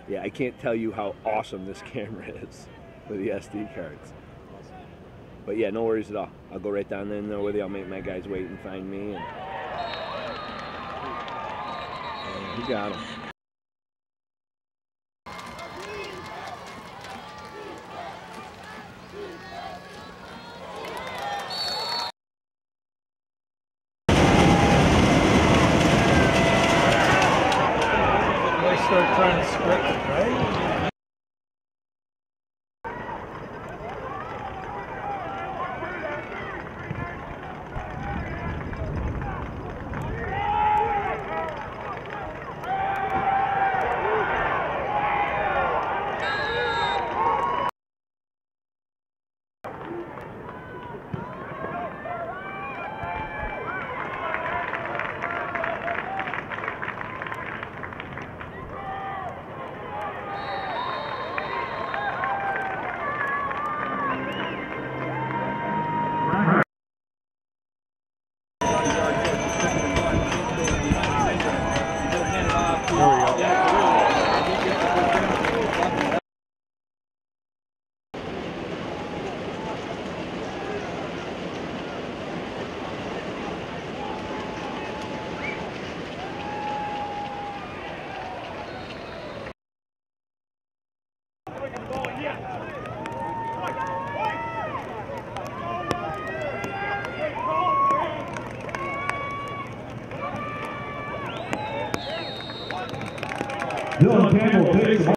Yeah, I can't tell you how awesome this camera is with the SD cards. But yeah, no worries at all. I'll go right down there with you. I'll make my guys wait and find me. And you got him. Start trying to script it, right? Dylan Campbell takes